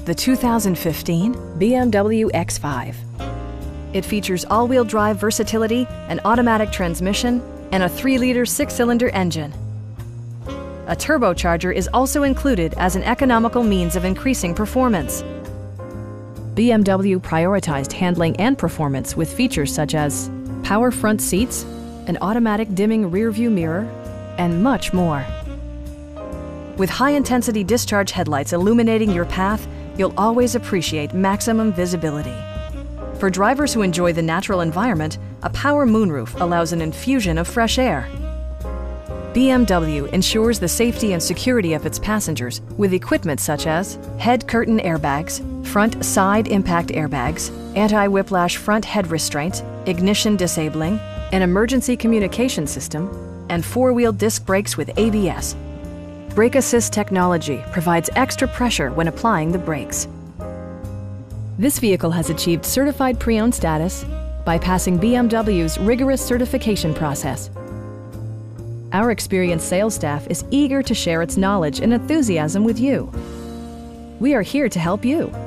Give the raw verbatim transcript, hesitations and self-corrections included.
the two thousand fifteen B M W X five. It features all-wheel drive versatility, an automatic transmission, and a three liter six-cylinder engine. A turbocharger is also included as an economical means of increasing performance. B M W prioritized handling and performance with features such as power front seats, an automatic dimming rear-view mirror, and much more. With high-intensity discharge headlights illuminating your path, you'll always appreciate maximum visibility. For drivers who enjoy the natural environment, a power moonroof allows an infusion of fresh air. B M W ensures the safety and security of its passengers with equipment such as head curtain airbags, front side impact airbags, anti-whiplash front head restraints, ignition disabling, an emergency communication system, and four-wheel disc brakes with A B S. Brake Assist technology provides extra pressure when applying the brakes. This vehicle has achieved certified pre-owned status by passing B M W's rigorous certification process. Our experienced sales staff is eager to share its knowledge and enthusiasm with you. We are here to help you.